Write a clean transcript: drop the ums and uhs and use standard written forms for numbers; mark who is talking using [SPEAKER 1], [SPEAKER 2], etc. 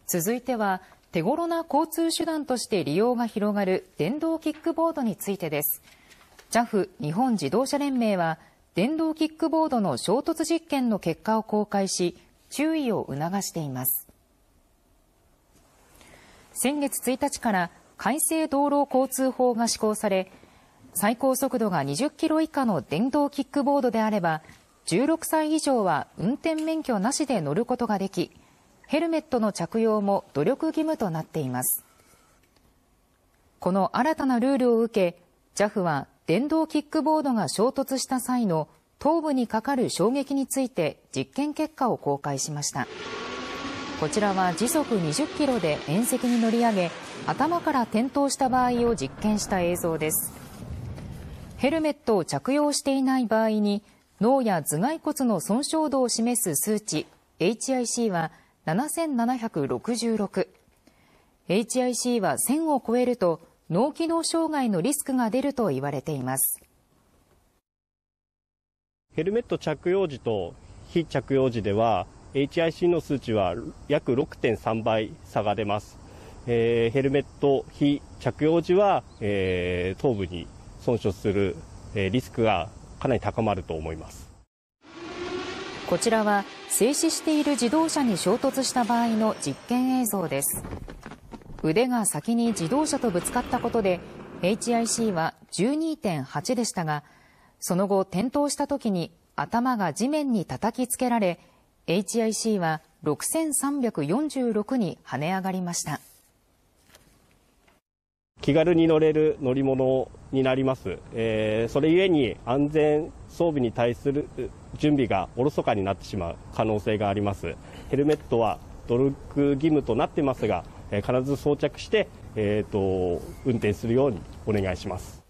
[SPEAKER 1] 続いては、手頃な交通手段として利用が広がる電動キックボードについてです。JAF 日本自動車連盟は、電動キックボードの衝突実験の結果を公開し、注意を促しています。先月1日から改正道路交通法が施行され、最高速度が20キロ以下の電動キックボードであれば、16歳以上は運転免許なしで乗ることができ、ヘルメットの着用も努力義務となっています。この新たなルールを受け、JAF は電動キックボードが衝突した際の頭部にかかる衝撃について実験結果を公開しました。こちらは時速20キロで縁石に乗り上げ、頭から転倒した場合を実験した映像です。ヘルメットを着用していない場合に、脳や頭蓋骨の損傷度を示す数値 HIC は7766、HIC は1000を超えると脳機能障害のリスクが出ると言われています。
[SPEAKER 2] ヘルメット着用時と非着用時では HIC の数値は約 6.3 倍差が出ます。ヘルメット非着用時は、頭部に損傷するリスクがかなり高まると思います。
[SPEAKER 1] こちらは静止している自動車に衝突した場合の実験映像です。腕が先に自動車とぶつかったことで HIC は 12.8 でしたが、その後転倒した時に頭が地面に叩きつけられ、HIC は6346に跳ね上がりました。
[SPEAKER 2] 気軽に乗れる乗り物になります。それゆえに安全装備に対する準備がおろそかになってしまう可能性があります。ヘルメットは努力義務となっていますが、必ず装着して、運転するようにお願いします。